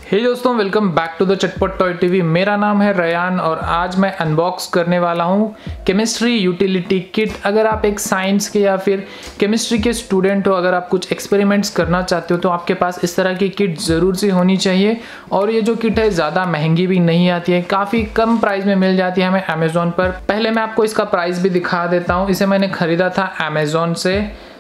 हे दोस्तों, welcome back to the Chatpat toy TV. मेरा नाम है रयान और आज मैं अनबॉक्स करने वाला हूँ केमिस्ट्री यूटिलिटी किट। अगर आप एक साइंस के या फिर केमिस्ट्री के स्टूडेंट हो, अगर आप कुछ एक्सपेरिमेंट्स करना चाहते हो तो आपके पास इस तरह की किट ज़रूर सी होनी चाहिए। और ये जो किट है ज़्यादा महंगी भी नहीं आती है, काफ़ी कम प्राइस में मिल जाती है हमें अमेज़ॉन पर। पहले मैं आपको इसका प्राइस भी दिखा देता हूँ। इसे मैंने ख़रीदा था अमेज़ॉन से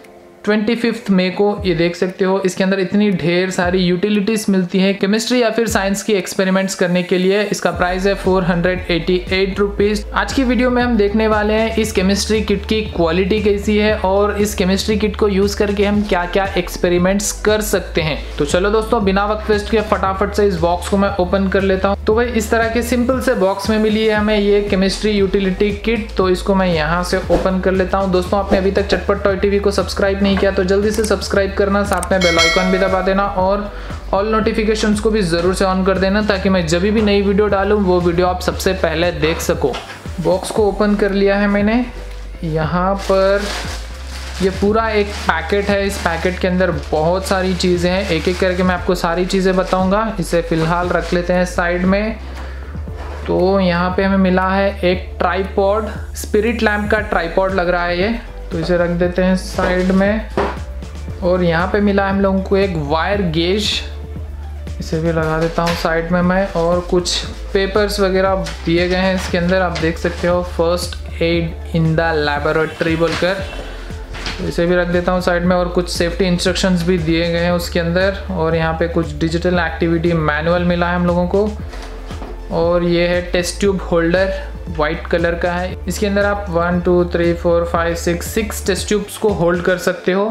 25 मई को। ये देख सकते हो, इसके अंदर इतनी ढेर सारी यूटिलिटीज मिलती है केमिस्ट्री या फिर साइंस की एक्सपेरिमेंट्स करने के लिए। इसका प्राइस है 488 रुपीज़। आज की वीडियो में हम देखने वाले हैं इस केमिस्ट्री किट की क्वालिटी कैसी है और इस केमिस्ट्री किट को यूज करके हम क्या क्या एक्सपेरिमेंट्स कर सकते हैं। तो चलो दोस्तों, बिना वक्त वेस्ट किए फटाफट से इस बॉक्स को मैं ओपन कर लेता हूँ। तो भाई इस तरह के सिंपल से बॉक्स में मिली है हमें ये केमिस्ट्री यूटिलिटी किट। तो इसको मैं यहाँ से ओपन कर लेता हूँ। दोस्तों, आपने अभी तक चटपट टॉय टीवी को सब्सक्राइब नहीं किया तो जल्दी से सब्सक्राइब करना, साथ में बेल आइकन भी दबा देना और ऑल नोटिफिकेशंस को भी ज़रूर से ऑन कर देना ताकि मैं जब भी नई वीडियो डालूँ वो वीडियो आप सबसे पहले देख सको। बॉक्स को ओपन कर लिया है मैंने। यहाँ पर ये पूरा एक पैकेट है। इस पैकेट के अंदर बहुत सारी चीज़ें हैं, एक एक करके मैं आपको सारी चीज़ें बताऊँगा। इसे फ़िलहाल रख लेते हैं साइड में। तो यहाँ पे हमें मिला है एक ट्राइपॉड, स्पिरिट लैम्प का ट्राइपॉड लग रहा है ये, तो इसे रख देते हैं साइड में। और यहाँ पे मिला हम लोगों को एक वायर गेज, इसे भी लगा देता हूँ साइड में मैं। और कुछ पेपर्स वगैरह दिए गए हैं इसके अंदर, आप देख सकते हो, first aid in the laboratory बोलकर, तो इसे भी रख देता हूँ साइड में। और कुछ सेफ्टी इंस्ट्रक्शंस भी दिए गए हैं उसके अंदर। और यहाँ पे कुछ डिजिटल एक्टिविटी मैनुअल मिला है हम लोगों को। और ये है test tube holder, white colour का है। इसके अंदर आप 1 2 3 4 5 6 टेस्ट ट्यूब्स को होल्ड कर सकते हो।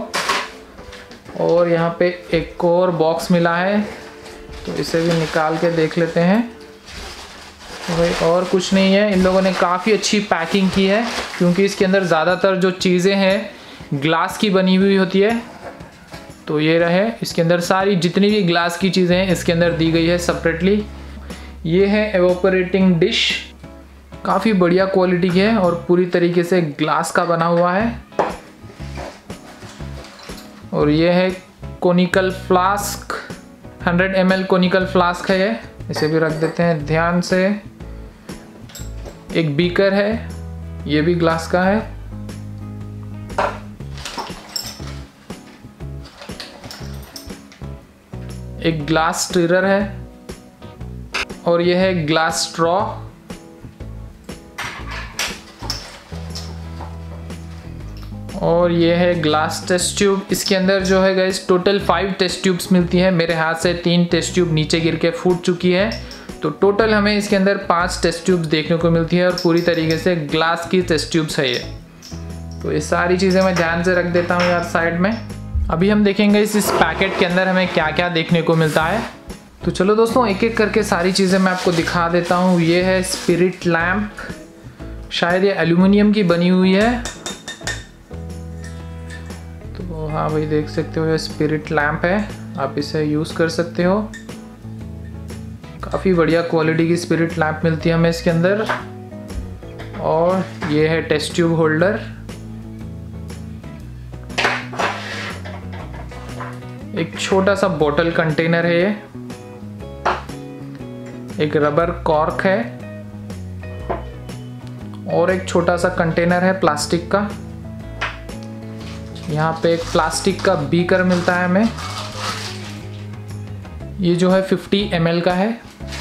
और यहाँ पे एक और बॉक्स मिला है, तो इसे भी निकाल के देख लेते हैं। तो भाई और कुछ नहीं है, इन लोगों ने काफ़ी अच्छी पैकिंग की है क्योंकि इसके अंदर ज़्यादातर जो चीज़ें हैं ग्लास की बनी हुई होती है। तो ये रहे, इसके अंदर सारी जितनी भी ग्लास की चीज़ें हैं इसके अंदर दी गई है सेपरेटली। ये है एवोपरेटिंग डिश, काफ़ी बढ़िया क्वालिटी की है और पूरी तरीके से ग्लास का बना हुआ है। और ये है conical flask, 100 ml conical flask है ये, इसे भी रख देते हैं ध्यान से। एक बीकर है, ये भी ग्लास का है। एक ग्लास स्टीरर है और ये है ग्लास स्ट्रॉ। और ये है ग्लास टेस्ट ट्यूब। इसके अंदर जो है गाइस टोटल 5 टेस्ट ट्यूब्स मिलती है। मेरे हाथ से 3 टेस्ट ट्यूब नीचे गिर के फूट चुकी है, तो टोटल हमें इसके अंदर 5 टेस्ट ट्यूब्स देखने को मिलती है और पूरी तरीके से ग्लास की टेस्ट ट्यूब्स है ये। तो ये सारी चीज़ें मैं ध्यान से रख देता हूँ यार साइड में। अभी हम देखेंगे इस पैकेट के अंदर हमें क्या क्या देखने को मिलता है। तो चलो दोस्तों, एक एक करके सारी चीज़ें मैं आपको दिखा देता हूँ। ये है स्पिरिट लैम्प, शायद ये एल्यूमिनियम की बनी हुई है। तो हाँ भाई, देख सकते हो ये स्पिरिट लैम्प है, आप इसे यूज़ कर सकते हो। काफ़ी बढ़िया क्वालिटी की स्पिरिट लैम्प मिलती है हमें इसके अंदर। और ये है टेस्ट ट्यूब होल्डर। एक छोटा सा बोतल कंटेनर है ये। एक रबर कॉर्क है और एक छोटा सा कंटेनर है प्लास्टिक का। यहाँ पे एक प्लास्टिक का बीकर मिलता है हमें, ये जो है 50 ml का है।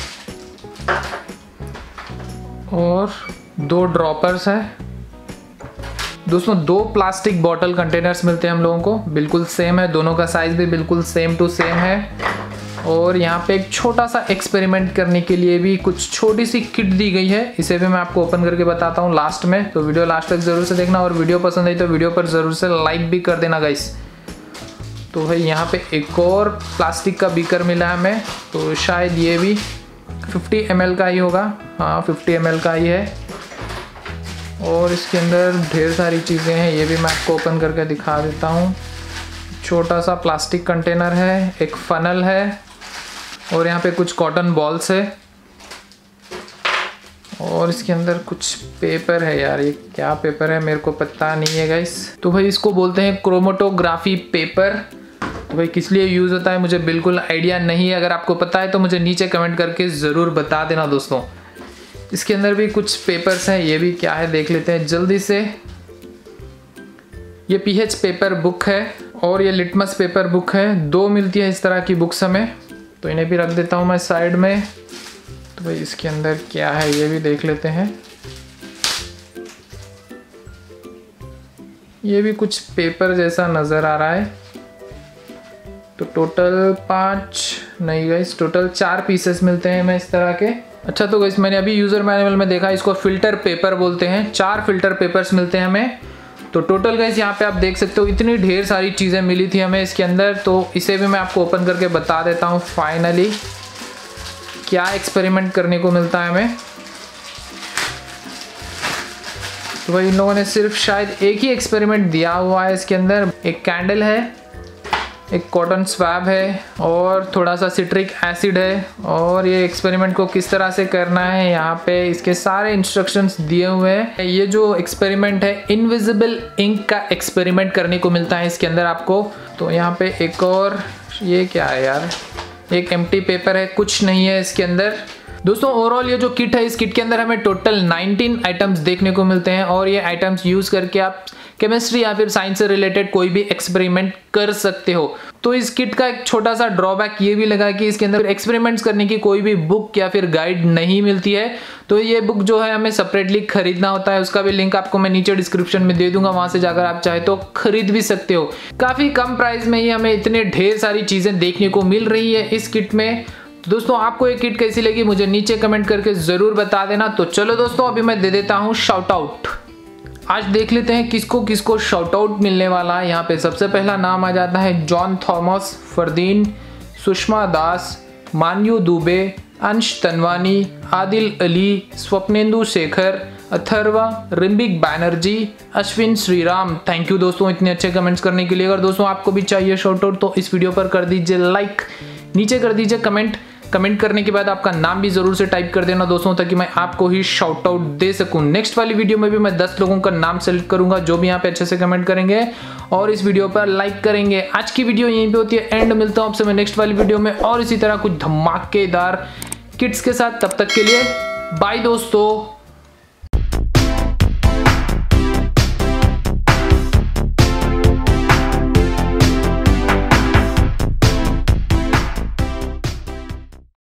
और 2 ड्रॉपर्स है। दोस्तों, 2 प्लास्टिक बॉटल कंटेनर्स मिलते हैं हम लोगों को, बिल्कुल सेम है, दोनों का साइज भी बिल्कुल सेम टू सेम है। और यहाँ पे एक छोटा सा एक्सपेरिमेंट करने के लिए भी कुछ छोटी सी किट दी गई है, इसे भी मैं आपको ओपन करके बताता हूँ लास्ट में। तो वीडियो लास्ट तक ज़रूर से देखना और वीडियो पसंद आई तो वीडियो पर ज़रूर से लाइक भी कर देना गाइस। तो भाई यहाँ पे एक और प्लास्टिक का बीकर मिला है हमें, तो शायद ये भी 50 ml का ही होगा। हाँ, 50 ml का ही है। और इसके अंदर ढेर सारी चीज़ें हैं, ये भी मैं आपको ओपन करके दिखा देता हूँ। छोटा सा प्लास्टिक कंटेनर है, एक फनल है और यहाँ पे कुछ कॉटन बॉल्स है। और इसके अंदर कुछ पेपर है यार, ये क्या पेपर है मेरे को पता नहीं है गाइस। तो भाई इसको बोलते हैं क्रोमेटोग्राफी पेपर। तो भाई किस लिए यूज़ होता है मुझे बिल्कुल आइडिया नहीं है। अगर आपको पता है तो मुझे नीचे कमेंट करके ज़रूर बता देना दोस्तों। इसके अंदर भी कुछ पेपर्स हैं, ये भी क्या है देख लेते हैं जल्दी से। ये पीएच पेपर बुक है और ये लिटमस पेपर बुक है। 2 मिलती है इस तरह की बुक्स हमें, तो इन्हें भी रख देता हूँ मैं साइड में। तो भाई इसके अंदर क्या है ये भी देख लेते हैं। ये भी कुछ पेपर जैसा नज़र आ रहा है। तो टोटल 5 नहीं गाइस, टोटल 4 पीसेस मिलते हैं हमें इस तरह के। अच्छा तो गाइस मैंने अभी यूज़र मैनुअल में देखा, इसको फ़िल्टर पेपर बोलते हैं। 4 फ़िल्टर पेपर्स मिलते हैं हमें। तो टोटल गाइस यहाँ पे आप देख सकते हो इतनी ढेर सारी चीज़ें मिली थी हमें इसके अंदर। तो इसे भी मैं आपको ओपन करके बता देता हूँ फाइनली क्या एक्सपेरिमेंट करने को मिलता है हमें। तो भाई इन लोगों ने सिर्फ शायद एक ही एक्सपेरिमेंट दिया हुआ है इसके अंदर। एक कैंडल है, एक कॉटन स्वैब है और थोड़ा सा सिट्रिक एसिड है। और ये एक्सपेरिमेंट को किस तरह से करना है यहाँ पे इसके सारे इंस्ट्रक्शंस दिए हुए हैं। ये जो एक्सपेरिमेंट है इनविजिबल इंक का एक्सपेरिमेंट करने को मिलता है इसके अंदर आपको। तो यहाँ पे एक और ये क्या है यार, एक एम्प्टी पेपर है, कुछ नहीं है इसके अंदर। दोस्तों ओवरऑल ये जो किट है, इस किट के अंदर हमें टोटल 19 आइटम्स देखने को मिलते हैं और ये आइटम्स यूज करके आप केमिस्ट्री या फिर साइंस से रिलेटेड कोई भी एक्सपेरिमेंट कर सकते हो। तो इस किट का एक छोटा सा ड्रॉबैक ये भी लगा कि इसके अंदर एक्सपेरिमेंट्स करने की कोई भी बुक या फिर गाइड नहीं मिलती है। तो ये बुक जो है हमें सेपरेटली खरीदना होता है। उसका भी लिंक आपको मैं नीचे डिस्क्रिप्शन में दे दूंगा, वहां से जाकर आप चाहे तो खरीद भी सकते हो। काफी कम प्राइस में ही हमें इतने ढेर सारी चीजें देखने को मिल रही है इस किट में। तो दोस्तों आपको ये किट कैसी लगी मुझे नीचे कमेंट करके जरूर बता देना। तो चलो दोस्तों अभी मैं दे देता हूँ शाउट आउट। आज देख लेते हैं किसको किसको शाउट आउट मिलने वाला है। यहाँ पे सबसे पहला नाम आ जाता है John Thomas, Fardeen, Sushma Das, Manyu Dubey, Ansh Tanwani, Adil Ali, Swapnendu Shekhar, Atharva, Rimbik Banerjee, Ashwin Shriram. Thank you दोस्तों इतने अच्छे कमेंट्स करने के लिए। अगर दोस्तों आपको भी चाहिए शाउट आउट तो इस वीडियो पर कर दीजिए लाइक, नीचे कर दीजिए कमेंट करने के बाद आपका नाम भी जरूर से टाइप कर देना दोस्तों, ताकि मैं आपको ही शाउट आउट दे सकूं। नेक्स्ट वाली वीडियो में भी मैं 10 लोगों का नाम सेलेक्ट करूंगा जो भी यहाँ पे अच्छे से कमेंट करेंगे और इस वीडियो पर लाइक करेंगे। आज की वीडियो यहीं पे होती है एंड। मिलता हूं आपसे मैं नेक्स्ट वाली वीडियो में और इसी तरह कुछ धमाकेदार किट्स के साथ। तब तक के लिए बाय दोस्तों।